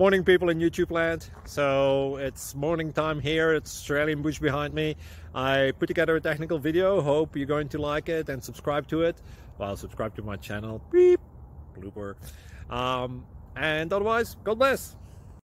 Morning, people in YouTube land. So it's morning time here. It's Australian bush behind me. I put together a technical video. Hope you're going to like it and subscribe to it. Well, subscribe to my channel. Beep. Blooper. And otherwise, God bless.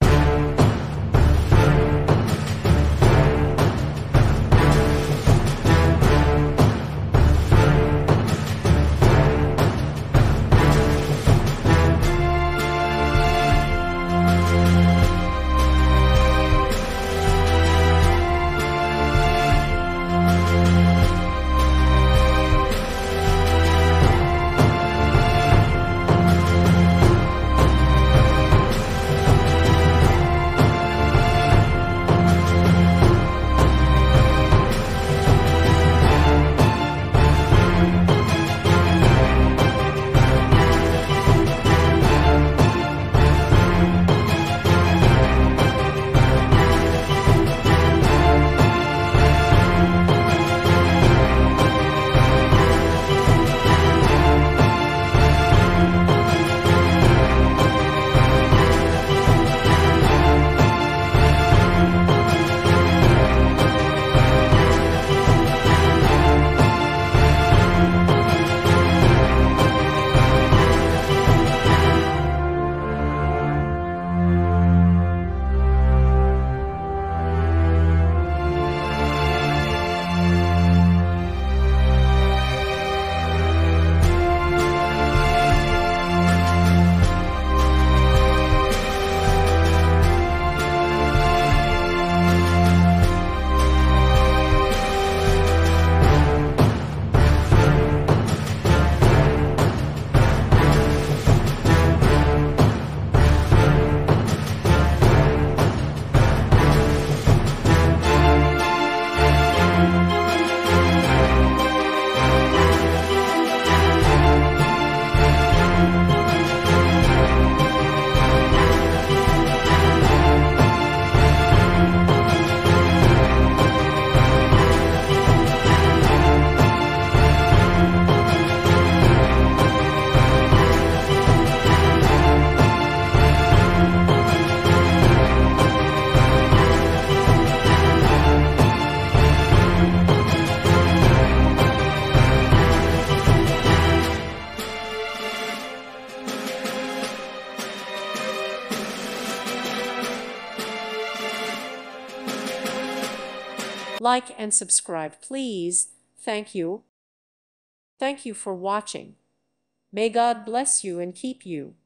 Like and subscribe, please. Thank you. Thank you for watching. May God bless you and keep you.